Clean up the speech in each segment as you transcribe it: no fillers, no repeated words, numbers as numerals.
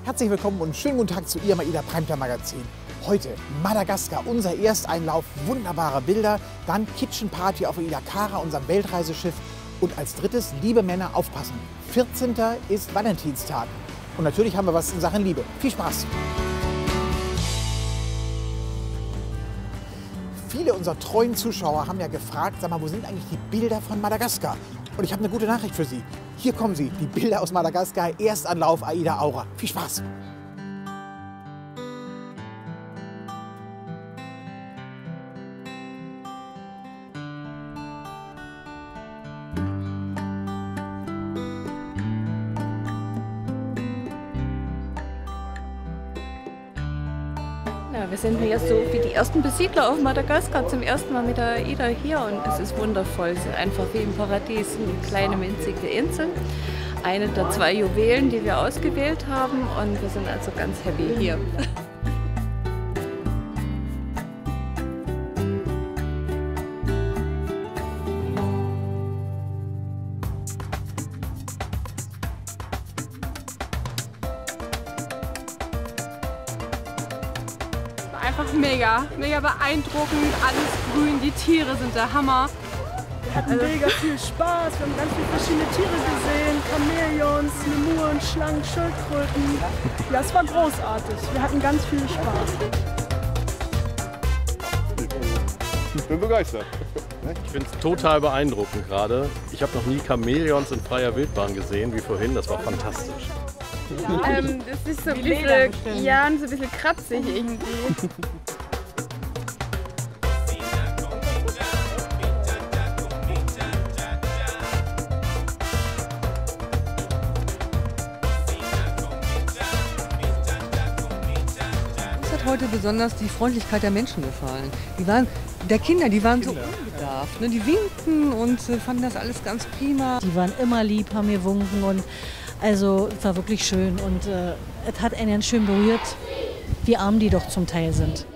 Herzlich willkommen und schönen guten Tag zu Ihrem AIDA Primetime Magazin. Heute Madagaskar, unser Ersteinlauf, wunderbare Bilder, dann Kitchen Party auf AIDA Cara, unserem Weltreiseschiff und als drittes, liebe Männer, aufpassen. 14. ist Valentinstag und natürlich haben wir was in Sachen Liebe. Viel Spaß! Viele unserer treuen Zuschauer haben ja gefragt, sag mal, wo sind eigentlich die Bilder von Madagaskar? Und ich habe eine gute Nachricht für Sie. Hier kommen sie, die Bilder aus Madagaskar, Erstanlauf AIDA Aura. Viel Spaß! Ja, wir sind jetzt so wie die ersten Besiedler auf Madagaskar zum ersten Mal mit der AIDA hier und es ist wundervoll. Es ist einfach wie im Paradies, eine kleine winzige Insel. Eine der 2 Juwelen, die wir ausgewählt haben und wir sind also ganz happy hier. Einfach mega beeindruckend, alles grün, die Tiere sind der Hammer. Wir hatten mega viel Spaß, wir haben ganz viele verschiedene Tiere gesehen, Chamäleons, Lemuren, Schlangen, Schildkröten. Ja, es war großartig, wir hatten ganz viel Spaß. Ich bin begeistert. Ich finde es total beeindruckend gerade. Ich habe noch nie Chamäleons in freier Wildbahn gesehen, wie vorhin, das war fantastisch. Das ist so ein bisschen, ja, so ein bisschen kratzig irgendwie. Uns hat heute besonders die Freundlichkeit der Menschen gefallen. Die Kinder waren so unbedarft, ne? Die winkten und fanden das alles ganz prima. Die waren immer lieb, haben gewunken und also es war wirklich schön und es hat einen schön berührt, wie arm die doch zum Teil sind.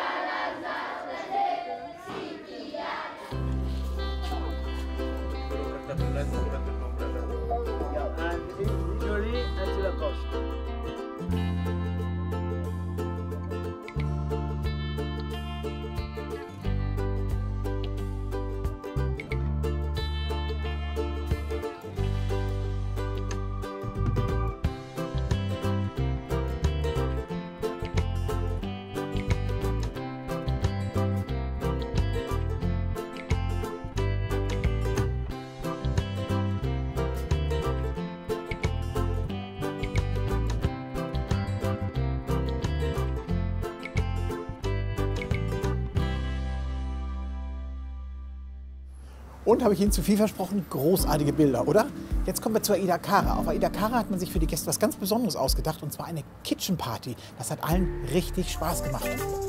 Und habe ich Ihnen zu viel versprochen? Großartige Bilder, oder? Jetzt kommen wir zur AIDA Cara. Auf AIDA Cara hat man sich für die Gäste was ganz Besonderes ausgedacht, und zwar eine Kitchen Party. Das hat allen richtig Spaß gemacht.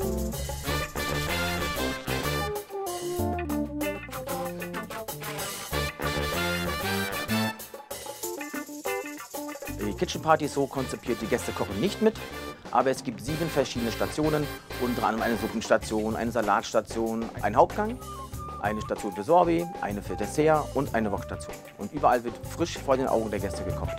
Die Kitchen Party ist so konzipiert, die Gäste kochen nicht mit, aber es gibt 7 verschiedene Stationen, unter anderem eine Suppenstation, eine Salatstation, einen Hauptgang, eine Station für Sorbet, eine für Dessert und eine Wokstation. Und überall wird frisch vor den Augen der Gäste gekocht.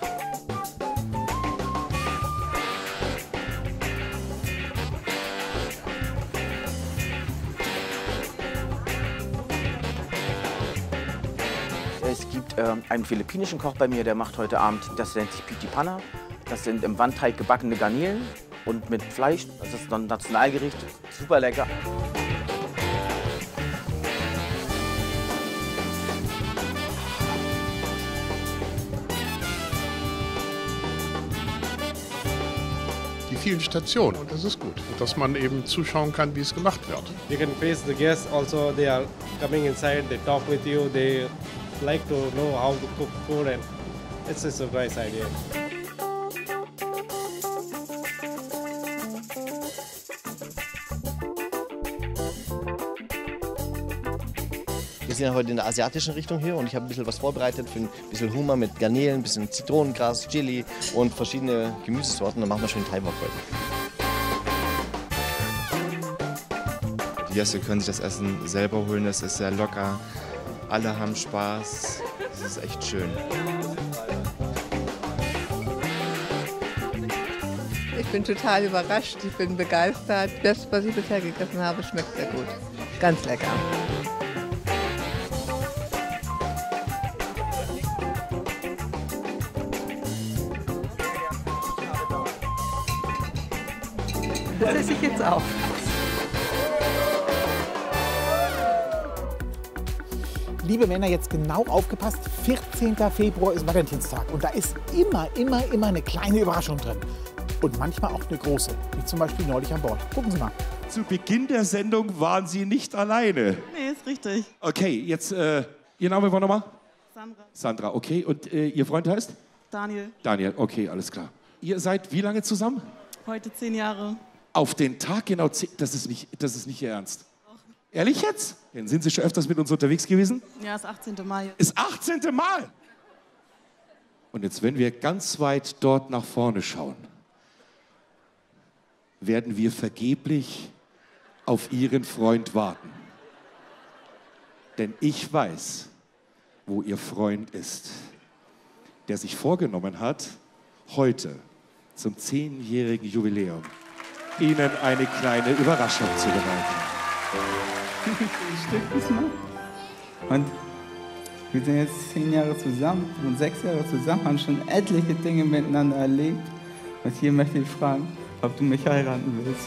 Es gibt einen philippinischen Koch bei mir, der macht heute Abend, das nennt sich Piti Panna. Das sind im Wandteig gebackene Garnelen und mit Fleisch. Das ist ein Nationalgericht, super lecker. Die vielen Stationen, und das ist gut. Und dass man eben zuschauen kann, wie es gemacht wird. You can face the guests also, they are coming inside, they talk with you, they like to know how to cook food and it's a nice idea. Wir sind ja heute in der asiatischen Richtung hier und ich habe ein bisschen was vorbereitet für ein bisschen Hummer mit Garnelen, ein bisschen Zitronengras, Chili und verschiedene Gemüsesorten. Dann machen wir schön Thai-Wok heute. Die Gäste können sich das Essen selber holen, das ist sehr locker. Alle haben Spaß, das ist echt schön. Ich bin total überrascht, ich bin begeistert. Das, was ich bisher gegessen habe, schmeckt sehr gut. Ganz lecker. Das esse ich jetzt auch. Liebe Männer, jetzt genau aufgepasst, 14. Februar ist Valentinstag und da ist immer eine kleine Überraschung drin. Und manchmal auch eine große, wie zum Beispiel neulich an Bord. Gucken Sie mal. Zu Beginn der Sendung waren Sie nicht alleine. Nee, ist richtig. Okay, jetzt, Ihr Name war nochmal? Sandra. Sandra, okay. Und Ihr Freund heißt? Daniel. Daniel, okay, alles klar. Ihr seid wie lange zusammen? Heute 10 Jahre. Auf den Tag genau 10, das ist nicht Ihr Ernst. Doch. Ehrlich jetzt? Dann sind Sie schon öfters mit uns unterwegs gewesen? Ja, ist 18. Mai. Ist 18. Mal! Und jetzt, wenn wir ganz weit dort nach vorne schauen, werden wir vergeblich auf Ihren Freund warten. Denn ich weiß, wo Ihr Freund ist, der sich vorgenommen hat, heute zum 10-jährigen Jubiläum Ihnen eine kleine Überraschung zu bereiten. Und wir sind jetzt 10 Jahre zusammen und 6 Jahre zusammen, haben schon etliche Dinge miteinander erlebt. Und hier möchte ich fragen, ob du mich heiraten willst.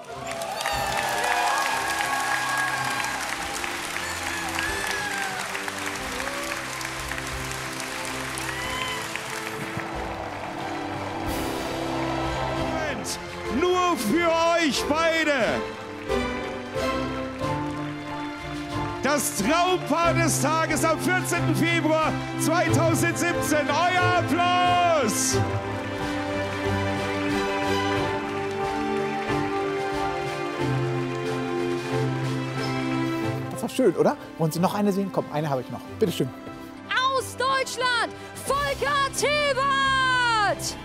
Nur für euch beide! Das Traumpaar des Tages am 14. Februar 2017. Euer Applaus! Das war schön, oder? Wollen Sie noch eine sehen? Komm, eine habe ich noch. Bitte schön. Aus Deutschland, Volker Tilbert!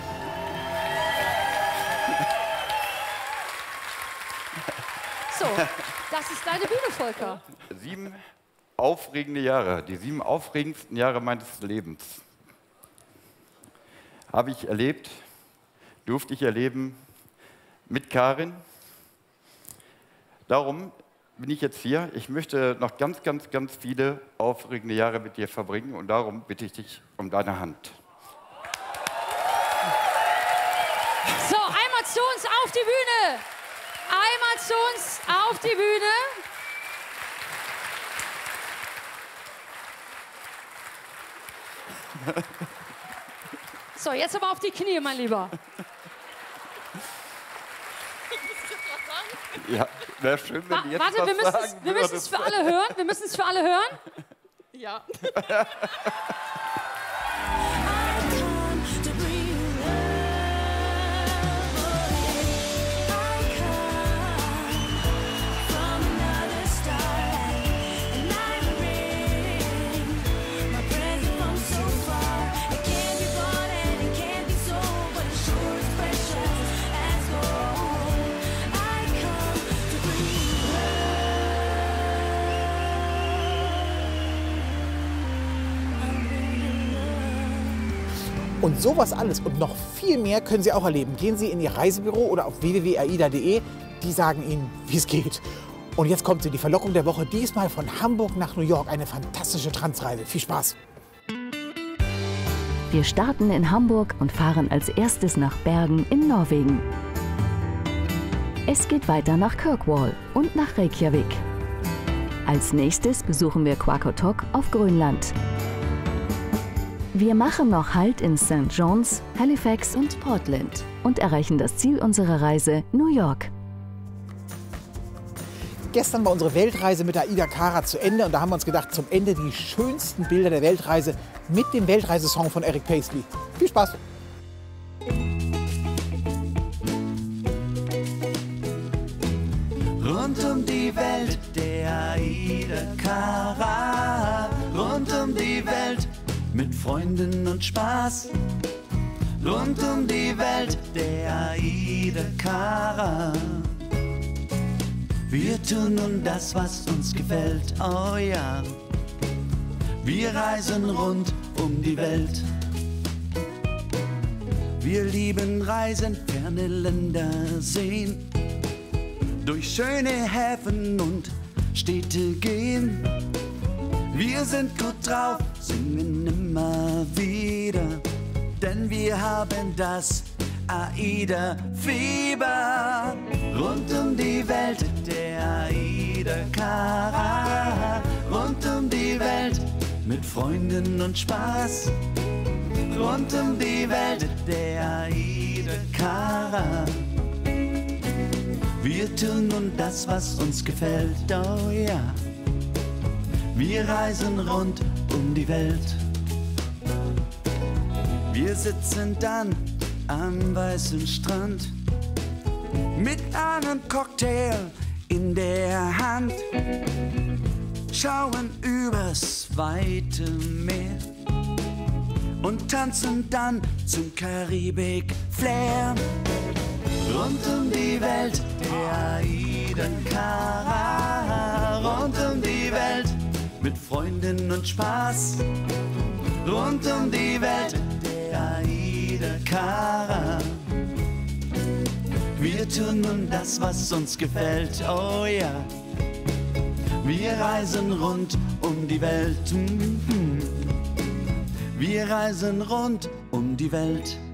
So, das ist deine Bühne, Volker. 7 aufregende Jahre, die 7 aufregendsten Jahre meines Lebens habe ich erlebt, durfte ich erleben mit Karin. Darum bin ich jetzt hier. Ich möchte noch ganz viele aufregende Jahre mit dir verbringen und darum bitte ich dich um deine Hand. So, einmal zu uns auf die Bühne. Einmal zu uns auf die Bühne. So, jetzt aber auf die Knie, mein Lieber. Ja, wäre schön, wenn ihr jetzt Warte, was wir müssen es für alle hören. Wir müssen es für alle hören. Ja. Und sowas alles und noch viel mehr können Sie auch erleben. Gehen Sie in Ihr Reisebüro oder auf www.aida.de. Die sagen Ihnen, wie es geht. Und jetzt kommt sie, die Verlockung der Woche, diesmal von Hamburg nach New York. Eine fantastische Transreise. Viel Spaß. Wir starten in Hamburg und fahren als erstes nach Bergen in Norwegen. Es geht weiter nach Kirkwall und nach Reykjavik. Als nächstes besuchen wir Qaqortoq auf Grönland. Wir machen noch Halt in St. John's, Halifax und Portland und erreichen das Ziel unserer Reise, New York. Gestern war unsere Weltreise mit Aida Kara zu Ende und da haben wir uns gedacht, zum Ende die schönsten Bilder der Weltreise mit dem Weltreisesong von Eric Paisley. Viel Spaß! Rund um die Welt der Aida Kara, rund um die Welt mit Freunden und Spaß. Rund um die Welt der Aida Kara. Wir tun nun das, was uns gefällt, oh ja. Wir reisen rund um die Welt. Wir lieben Reisen, ferne Länder sehen, durch schöne Häfen und Städte gehen. Wir sind gut drauf, singen immer wieder, denn wir haben das AIDA-Fieber. Rund um die Welt der AIDA-Kara, rund um die Welt mit Freunden und Spaß. Rund um die Welt der AIDA-Kara. Wir tun nun das, was uns gefällt, oh ja. Wir reisen rund um die Welt. Wir sitzen dann am weißen Strand mit einem Cocktail in der Hand, schauen übers weite Meer und tanzen dann zum Karibik-Flair. Rund um die Welt der AIDA-Kara, rund um die Welt mit Freunden und Spaß. Rund um die Welt der AIDA-Kara. Wir tun nun das, was uns gefällt, oh ja. Wir reisen rund um die Welt. Wir reisen rund um die Welt.